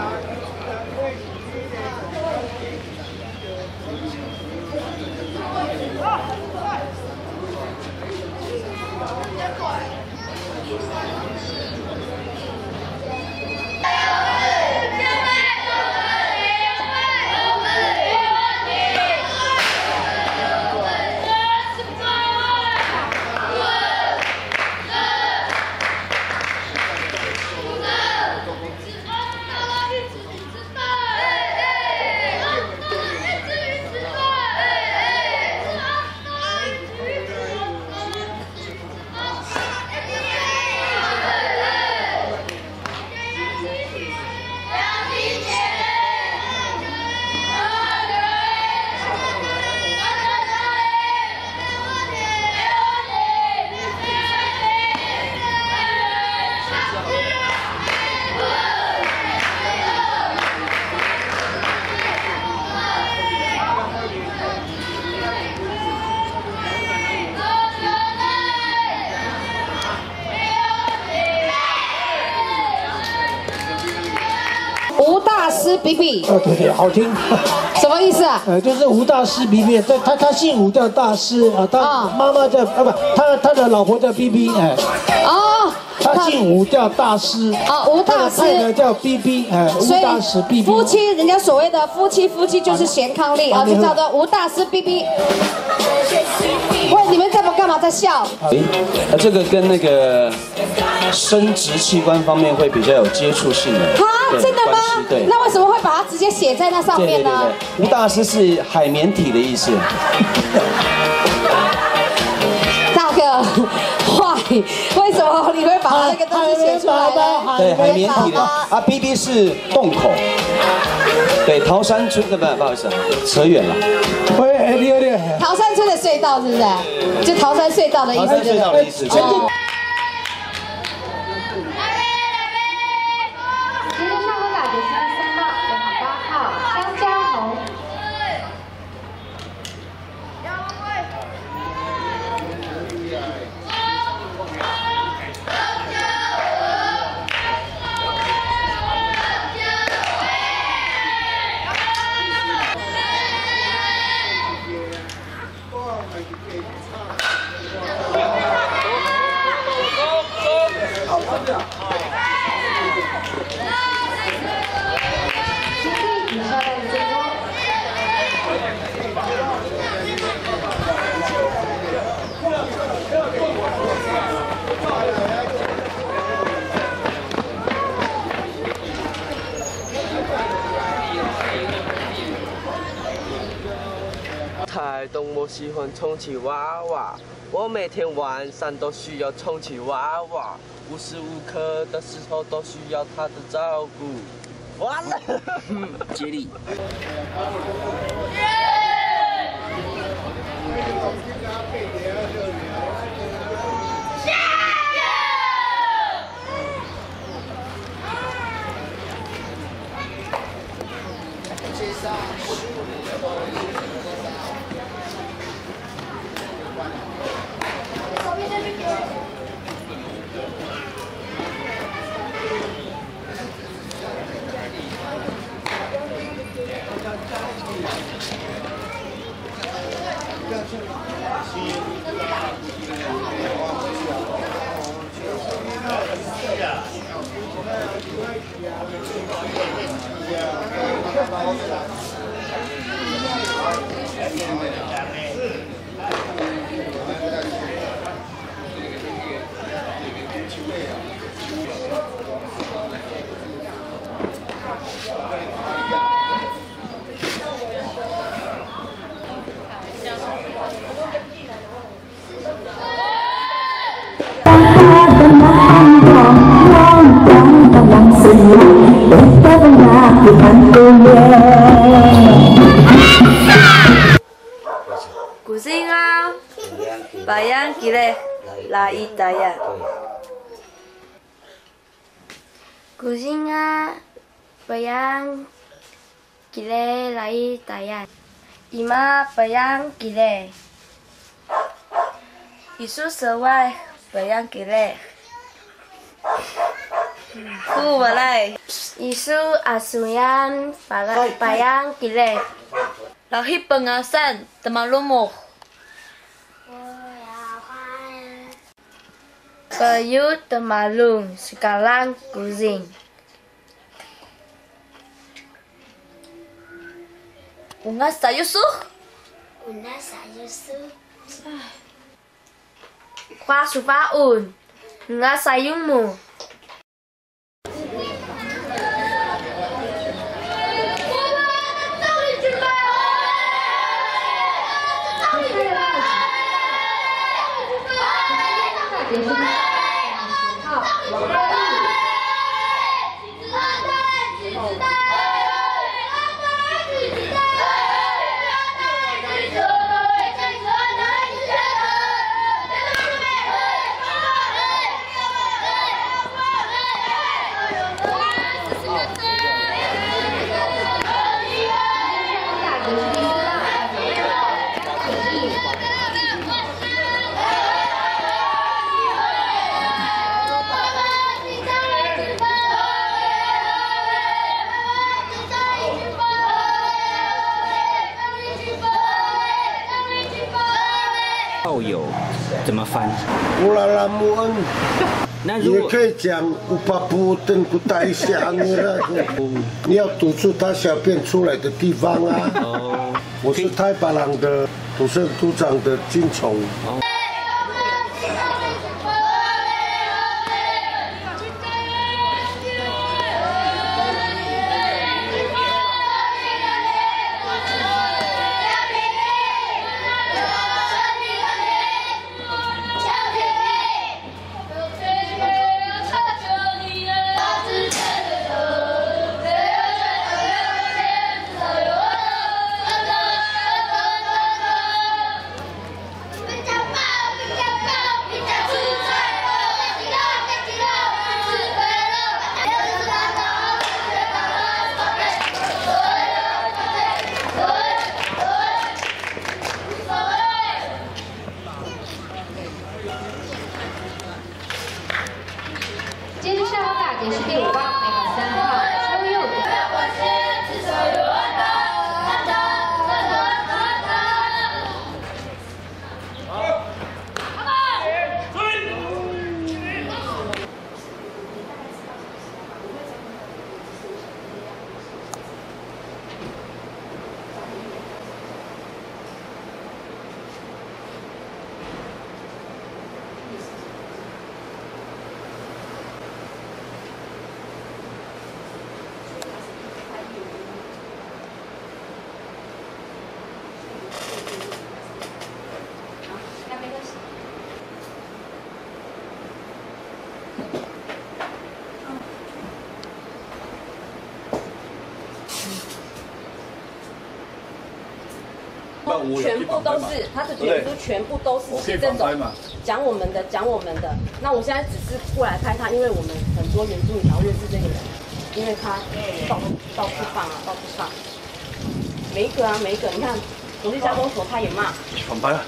吴大师比比， 哦，对对，好听。 什么意思啊？ 就是吴大师比比，他姓吴叫大师啊，他妈妈叫不，他的老婆叫 BB 哎。哦。他姓吴叫大师。啊， 吴大师。 太太叫 BB 哎，吴大师 BB。 夫妻，人家所谓的夫妻就是贤伉俪啊，就叫做吴大师 BB。喂，你们干嘛在笑？ 这个跟那个生殖器官方面会比较有接触性的。 啊，真的吗？ 对。 那为什么会把它直接写在那上面呢？ 对，吴大师是海绵体的意思。 大哥，坏，为什么你会把那个东西写出来呢？ 对，海绵体的啊 ，BB 是洞口。对，桃山村的不好意思，扯远了。 喂，你有点。 桃山村的隧道是不是？就桃山隧道的意思。 桃山隧道的意思。 台东我喜欢充气娃娃，我每天晚上都需要充气娃娃，无时无刻的时候都需要他的照顾。完了，接力。 Kusinga, bayang kile, lai daya. Kusinga, bayang kile, lai daya. Ima bayang kile. Isu sewai bayang kile. Ku balai. Isu asuyan bayang gile. Lahir pengasan temalumuk. Kayu temalung sekarang kucing. Ungas sayusuh. Kwa supaun. Nga sayungmu. 炮友怎么翻？ 乌拉拉木恩。也那如果可以讲乌巴布登古代下那个，你要堵住他小便出来的地方啊。 哦， 我是太巴朗的土生土长的金虫。 接着上号大姐是第5棒，每号3号邱佑典。 全部都是他的卷书，全部都是这种讲我们的。那我现在只是过来拍他，因为我们很多原住民想要认识这个人，因为他到处放，每一个，你看国际加工所他也骂， 反拍啊！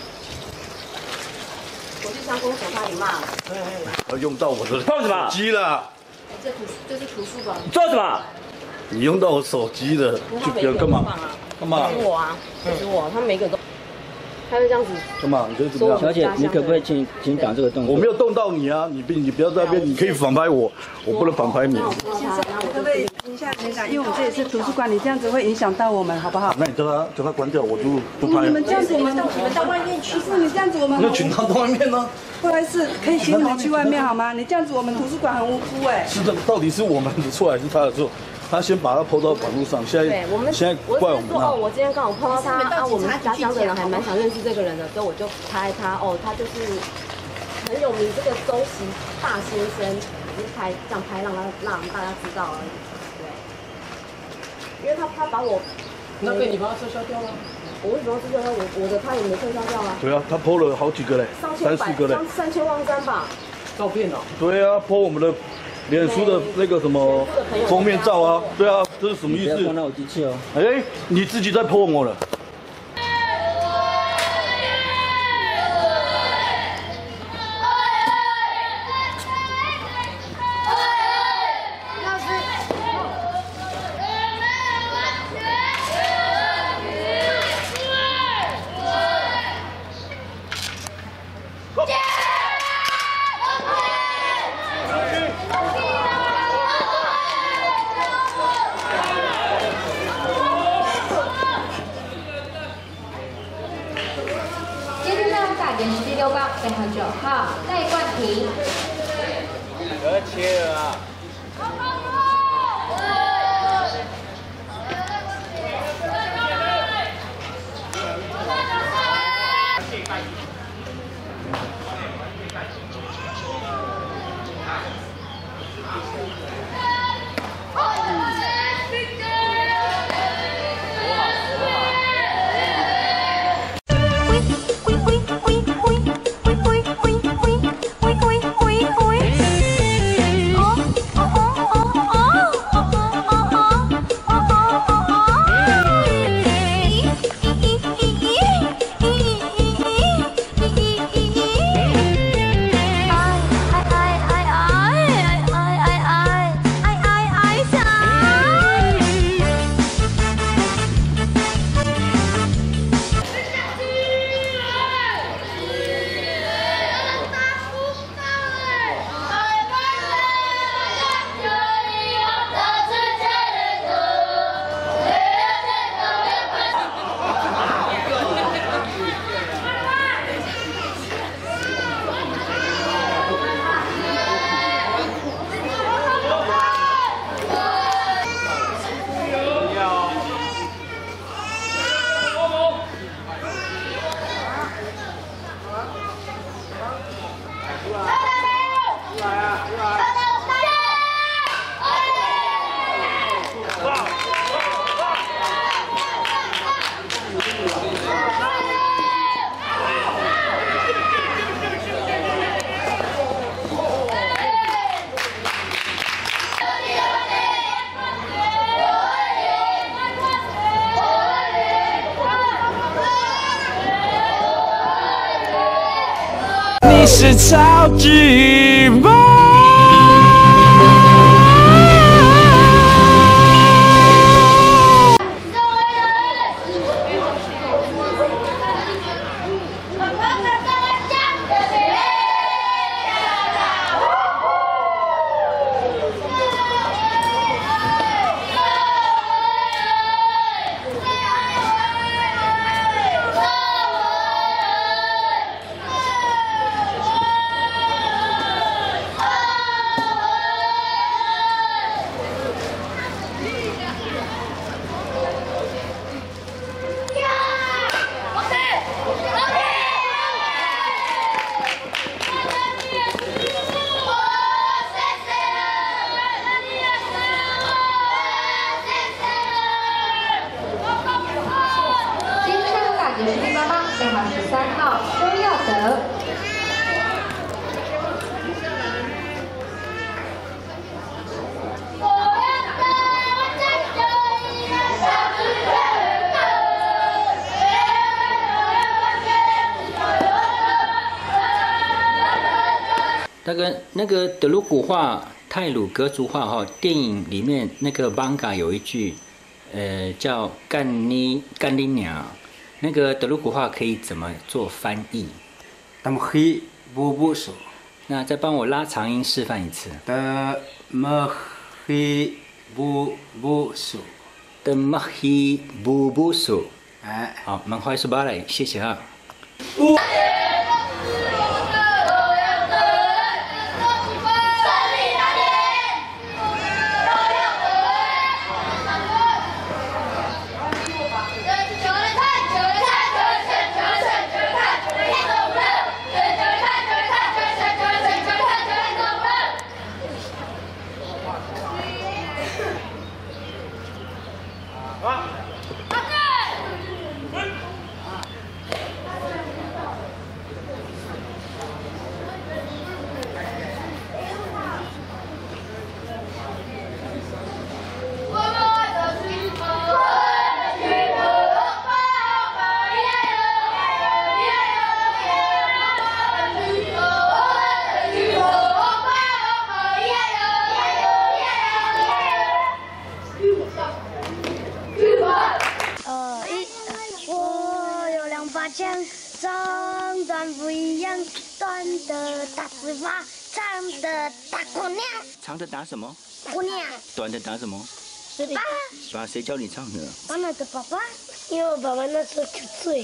国际加工所他也骂， 要用到我的放什么机了？ 这是图书馆， 做什么？ 你用到我手机了，就不要干嘛？干嘛？ 是我啊，是我，他每个都，他就这样子。 干嘛？你觉得怎么样？ 小姐，你可不可以请讲这个动作？ 我没有动到你啊，你不要在那边，你可以反拍我，我不能反拍你。 可不可以停下来讲？因为我们这里是图书馆，你这样子会影响到我们，好不好？ 那你叫他关掉，我就不拍了。 你们这样子，你们到外面去。不是你这样子，我们那请他到外面呢？ 不好意思，可以请你们去外面好吗？你这样子，我们图书馆很无辜哎。 是的，到底是我们的错还是他的错？他先把它抛到网络上，现在怪我们啊！ 我今天刚好碰到他啊，我们家乡的人还蛮想认识这个人的，所以我就拍他哦，他就是很有名这个周习大先生，只是拍这样拍让大家知道而已，对。因为他把我， 那被你把它撤销掉了。 我为什么要撤销掉？我的他也没撤销掉啊。 对啊，他 PO 了好几个嘞，3、4个嘞 ，3000万张吧。 照片哦。 对啊 ，PO 我们的脸书的那个什么封面照啊，对啊，这是什么意思？ 不要碰到我机器哦。 哎，你自己在 PO 我了。 切了啊！ 你是超级梦。 13号周耀德。 那个德鲁古话、太鲁阁族话哈，电影里面那个 manga 有一句，叫干你娘，那个德鲁古话可以怎么做翻译？ 他们黑不不手。 那再帮我拉长音示范一次。 他们黑不不手。 他们黑不不手。 哎， 好，蛮快速巴来，谢谢哈。 长短不一样，短的打死马，长的打姑娘。 长的打什么？ 姑娘。 短的打什么？ 爸。 爸，谁教你唱的？ 妈妈的爸爸，因为我爸爸那时候9岁。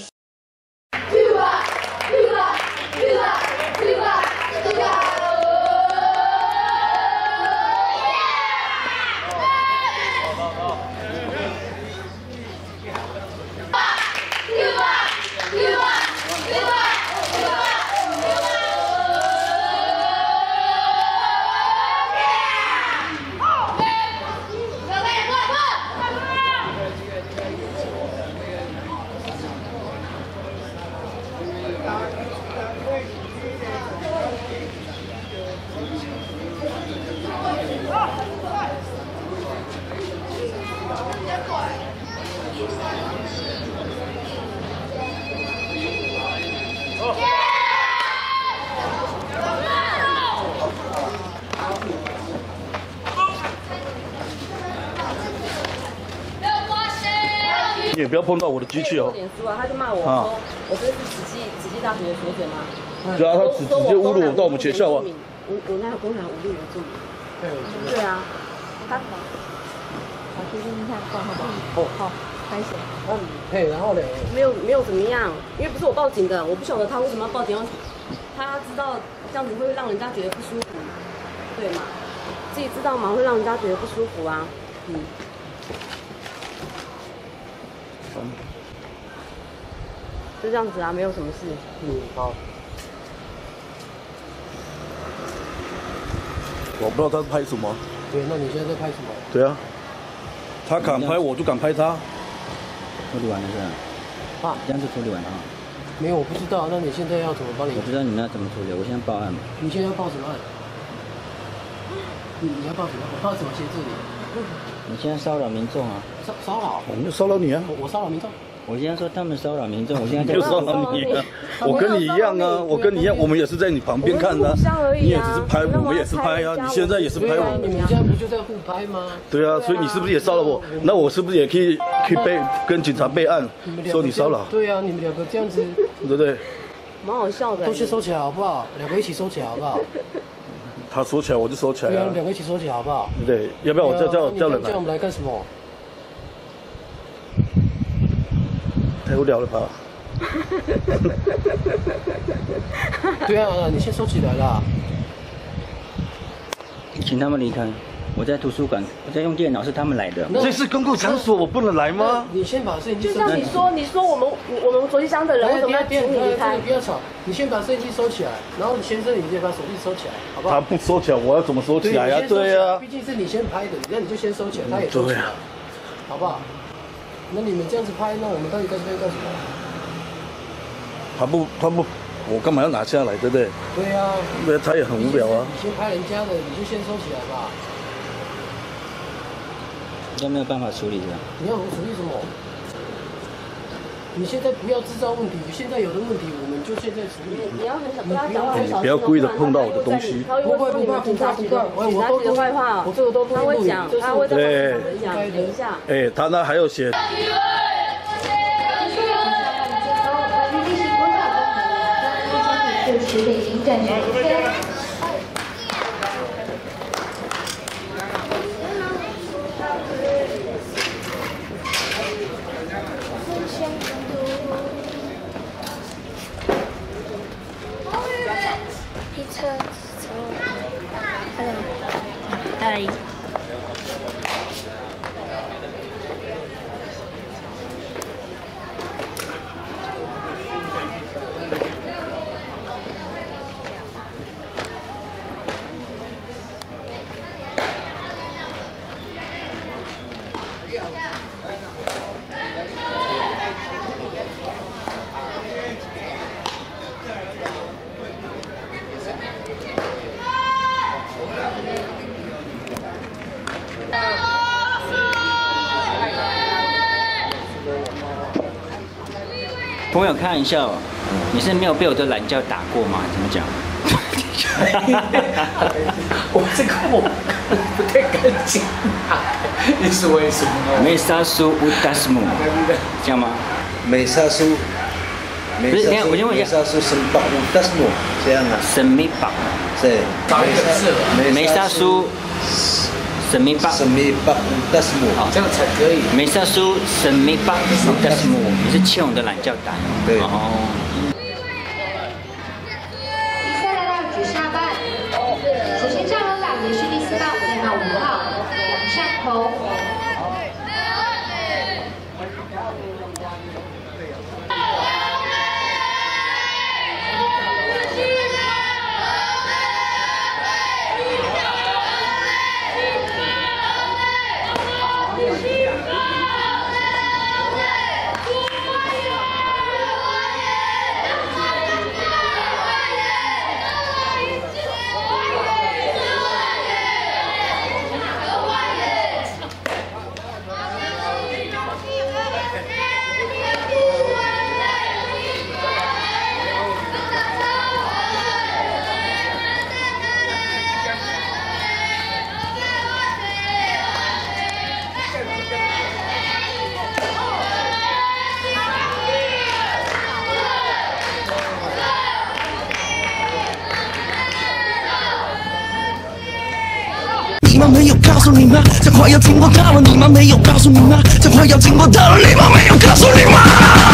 你也不要碰到我的机器哦。 脸书啊，他就骂我说，我这是慈济大学的学姐吗？ 对啊，他直接侮辱我到我们学校啊。 我哪有公然侮辱原住民？对啊，他。好，听听看，报好不好？哦，好，开始。 嘿，然后呢？ 没有怎么样，因为不是我报警的，我不晓得他为什么要报警，他知道这样子会让人家觉得不舒服，对嘛？自己知道嘛，会让人家觉得不舒服啊。就这样子啊，没有什么事。 好。 我不知道他是拍什么。 对，那你现在在拍什么？ 对啊，他敢拍我就敢拍他。 处理完了是吧？这样子处理完了哈。 没有，我不知道。那你现在要怎么帮你？ 我不知道你们要怎么处理，我现在报案嘛。 你现在要报什么案？你要报什么？我报什么限制你？ 你现在骚扰民众啊！ 骚扰？ 我没有骚扰你啊！ 我骚扰民众？ 我现在说他们骚扰民众，我现在没有骚扰你啊！我跟你一样啊，我跟你一样，我们也是在你旁边看的。你也只是拍，我们也是拍啊。你现在也是拍我。 你们现在不就在互拍吗？ 对啊，所以你是不是也骚扰我？那我是不是也可以跟警察备案，说你骚扰？ 对啊，你们两个这样子， 对不对？ 蛮好笑的。 都先收起来好不好？两个一起收起来好不好？ 他收起来我就收起来啊。 对啊，两个一起收起来好不好？ 对，要不要我叫人来？ 叫我们来干什么？ 太无聊了吧？ 对啊，你先收起来啦。 请他们离开。我在图书馆，我在用电脑，是他们来的。 这是公共场所，我不能来吗？ 你先把摄影机收起来。就像你说我们左机乡的人为什么要请你离开？ 不要吵，你先把摄影机收起来，然后你先生你先把手机收起来，好不好？ 他不收起来，我要怎么收起来呀？对呀。 毕竟是你先拍的，那你就先收起来，他也收起来，好不好？那你们这样子拍，那我们到底在这边干什么？ 他不，我干嘛要拿下来，对不对？ 对啊。 那他也很无聊啊。 你先拍人家的，你就先收起来吧。 都没有办法处理的。 你要我处理什么？你现在不要制造问题，现在有的问题我们就现在处理。 你要很小，跟他讲话很小心。 不要故意的碰到我的东西。 不会，警察局的坏话，我这个都他会讲，他会在讲。等一下。 哎，他那还有写。 是北京站时间。 Đây. 朋友开玩笑，你是没有被我的懒觉打过吗？怎么讲？ 我这个我不太敢讲，你是为什么呢？ 梅沙苏乌达斯姆，这样吗？ 梅沙苏， 不是，等下我先问一下。 梅沙苏什么巴乌达斯姆这样啊？ 什么巴？ 对， 梅沙苏。神秘巴乌达斯姆， 这样才可以。 梅沙苏神秘巴乌达斯姆，你是欠我的懒觉打。 对。 哦。 第3来到直下半，首先上楼岗也是第4号，代号5号杨善宏。 吗？没有告诉你吗？这快要经过到了你吗？没有告诉你吗？这快要经过到了你吗？没有告诉你吗？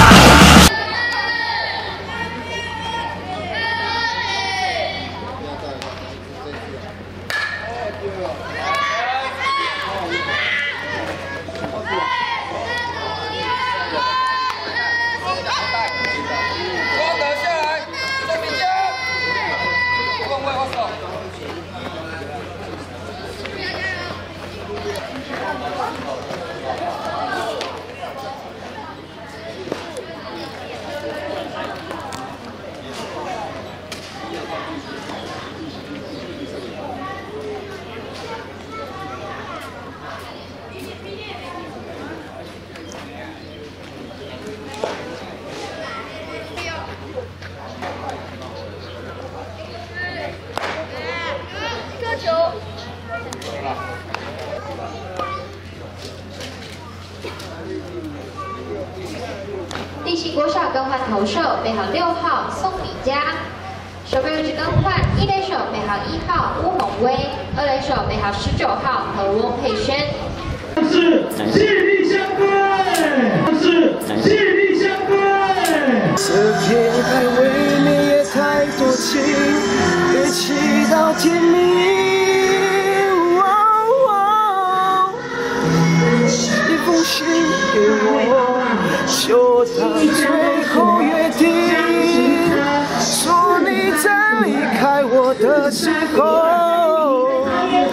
地信国小更换投手，背号6号宋敏佳。守备位置更换，一垒手背号1号巫宏威，二垒手背号19号何翁佩轩。 是谢力相对，是谢力相对。这片海未免也太多情，别祈祷天明。一封信给我，就当最后约定。说你在离开我的时候，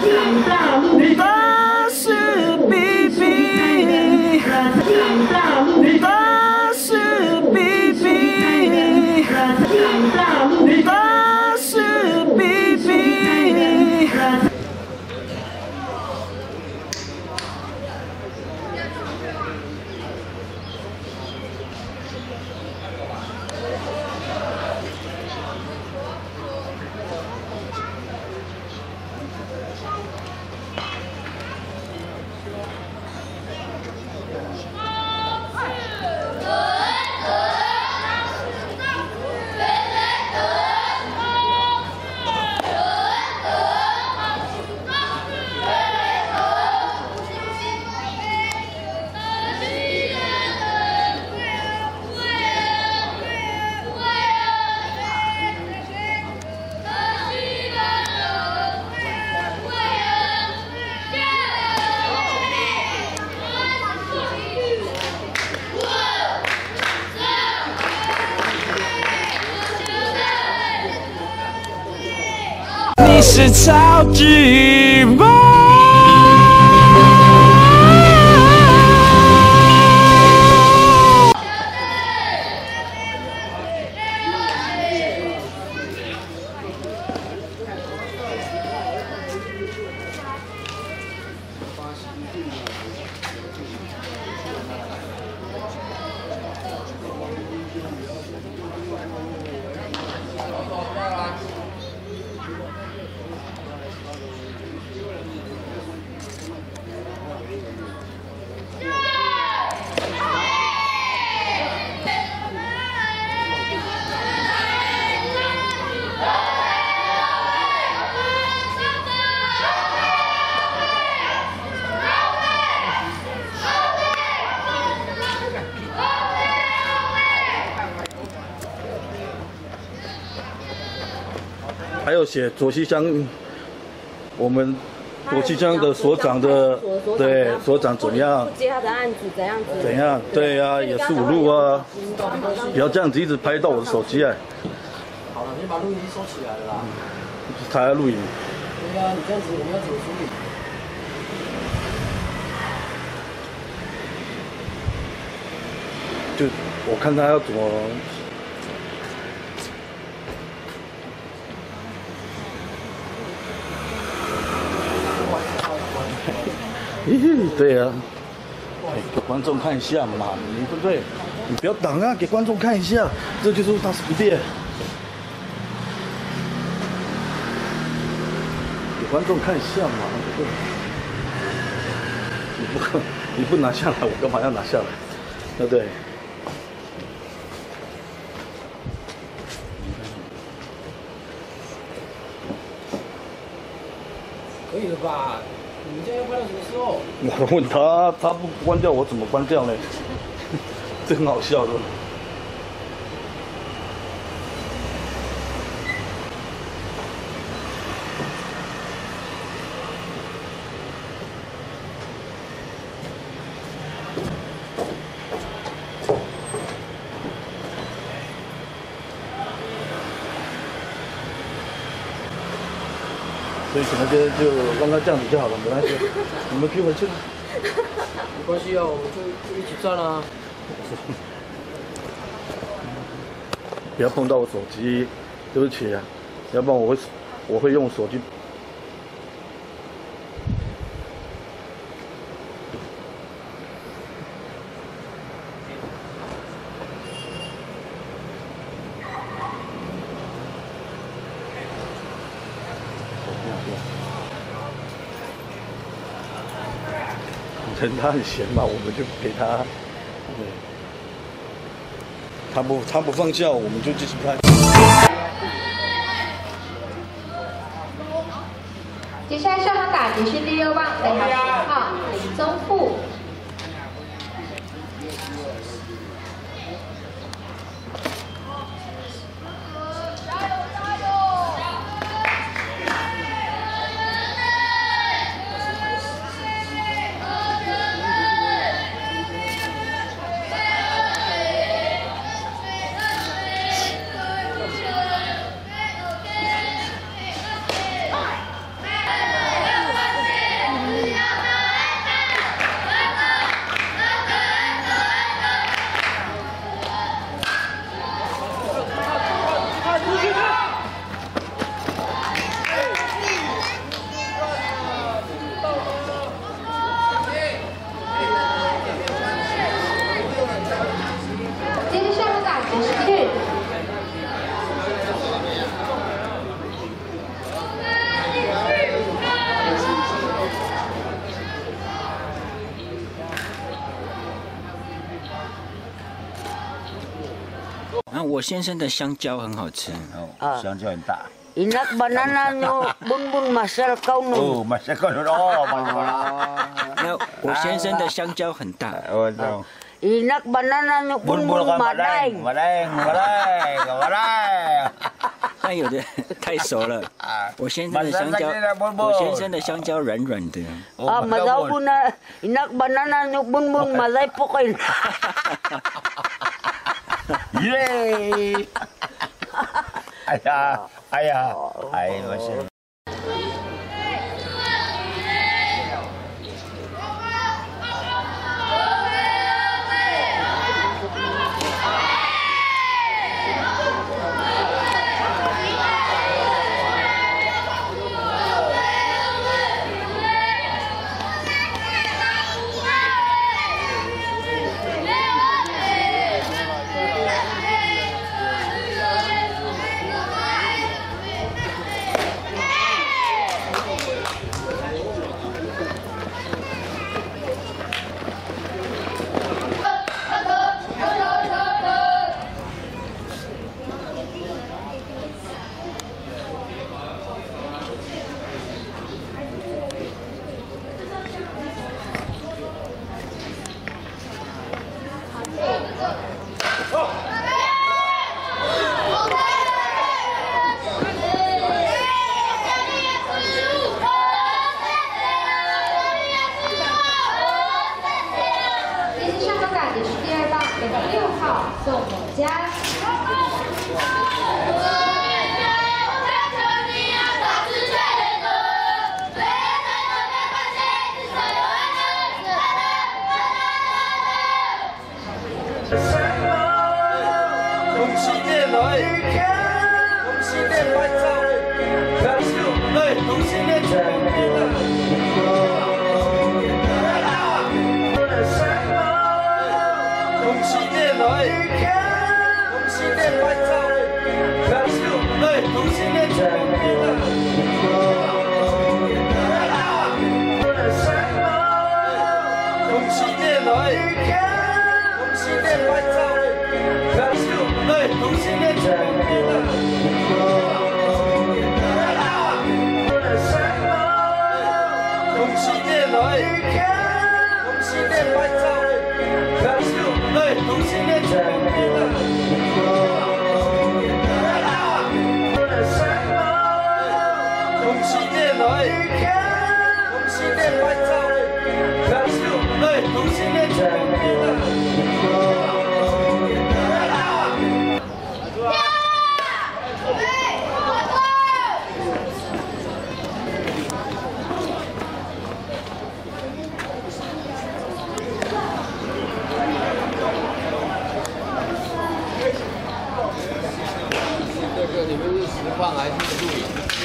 大是比比，大是比比，大是比比。你是超级棒！还有写左西乡，我们左西乡的所长的，对所长怎么样？ 接他的案子怎样子？ 怎样？对呀，也是5路啊，不要这样子一直拍到我的手机哎。 好了，你把录音机收起来了啦。 他要录影。 对啊，你这样子我们要怎么处理？ 就我看他要怎么。对啊，给观众看一下嘛，你对不对？你不要挡啊，给观众看一下，这就是大师不变。给观众看一下嘛，对不对？你不拿下来，我干嘛要拿下来？对不对？ 可以了吧？ 你们这样要拍到什么时候？ 我问他，他不关掉，我怎么关掉呢？这很好笑的。所以可能就让他这样子就好了，没关系，你们可以回去了。 没关系啊，我们就一起站啊。 不要碰到我手机，对不起啊，要不然我会用手机。趁他很闲嘛，我们就给他。对。他不放下，我们就继续拍。 接下来上场打击是第6棒背号10号林宗富。 我先生的香蕉很好吃， 香蕉很大。 Inak banana nyo bunbun masal kau no. masal kau no. 那我先生的香蕉很大。 Inak banana nyo bunbun madeng. 那有的太熟了。我先生的香蕉软软的。 Madaw po na inak banana nyo bunbun malay po kayo. 耶！哎呀，哎呀，哎，我是。 同性恋拍照，对，同性恋全部变了。同性恋来，同性恋拍照，对，同性恋全部变了。 你们是实况还是录影？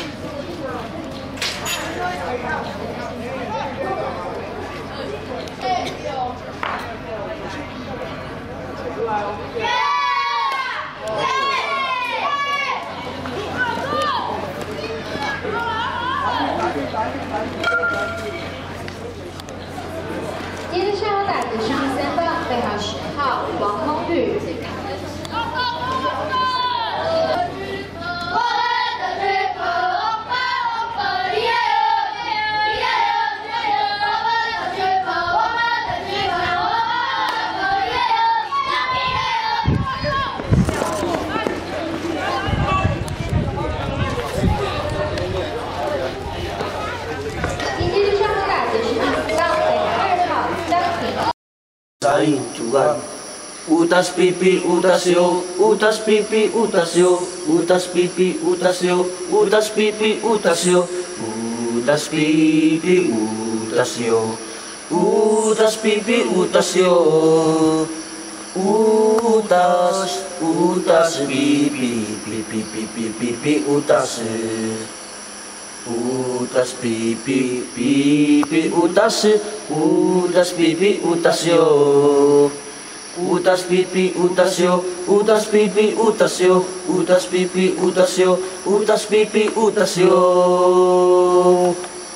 接着上要打的是第3棒，背号10号王空宇。 Utas pipi, utas yo, utas pipi, utas yo, utas pipi, utas yo, utas pipi, utas yo, utas pipi, utas yo, utas pipi, utas yo, utas pipi, pipi, pipi, pipi, utas, utas pipi, pipi, utas, utas pipi, utas yo. Utas pipi, utas yo, utas pipi, utas yo, utas pipi, utas yo, utas pipi, utas yo.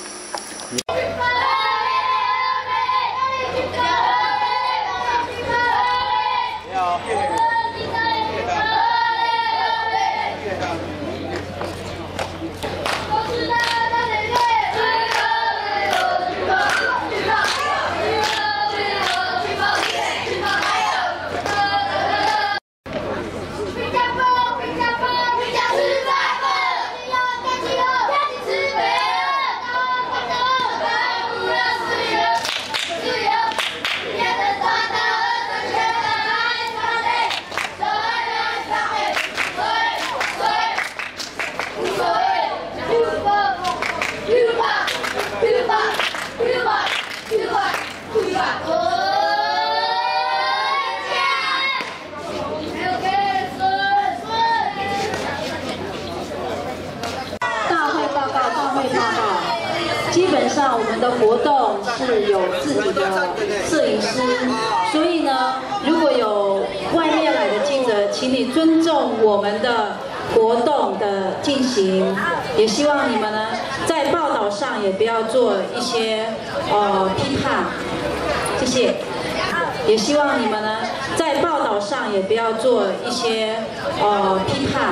基本上我们的活动是有自己的摄影师，所以呢，如果有外面来的记者，请你尊重我们的活动的进行，也希望你们呢在报道上也不要做一些批判，谢谢。也希望你们呢在报道上也不要做一些批判，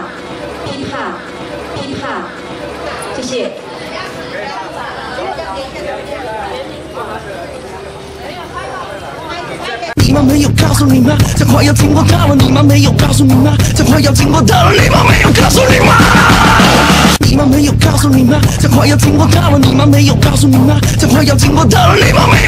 谢谢。 你们没有告诉你吗？这快要经过到了，你们没有告诉你吗？这快要经过到了，你们没有告诉你吗？你们没有告诉你吗？这快要经过到了，你们没有告诉你吗？这快要经过到了，你们没有。